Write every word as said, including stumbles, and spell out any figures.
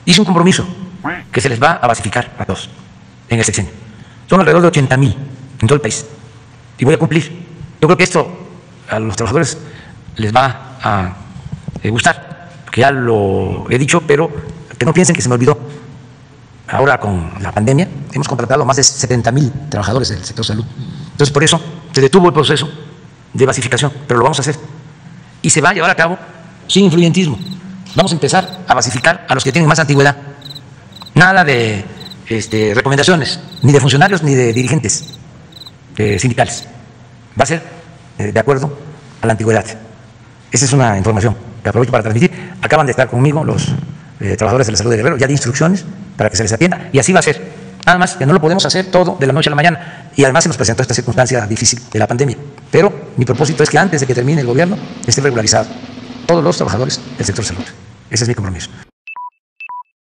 hice un compromiso que se les va a basificar a todos en el sexenio. Son alrededor de ochenta mil en todo el país y voy a cumplir. Yo creo que esto a los trabajadores les va a gustar, que ya lo he dicho, pero que no piensen que se me olvidó. Ahora con la pandemia hemos contratado más de setenta mil trabajadores del sector salud. Entonces por eso se detuvo el proceso de basificación, pero lo vamos a hacer. Y se va a llevar a cabo sin influyentismo. Vamos a empezar a basificar a los que tienen más antigüedad. Nada de este, recomendaciones, ni de funcionarios ni de dirigentes eh, sindicales. Va a ser eh, de acuerdo a la antigüedad. Esa es una información que aprovecho para transmitir. Acaban de estar conmigo los eh, trabajadores de la salud de Guerrero, ya di instrucciones para que se les atienda, y así va a ser. Nada más que no lo podemos hacer todo de la noche a la mañana, y además se nos presentó esta circunstancia difícil de la pandemia. Pero mi propósito es que antes de que termine el gobierno esté regularizado todos los trabajadores del sector salud. Ese es mi compromiso.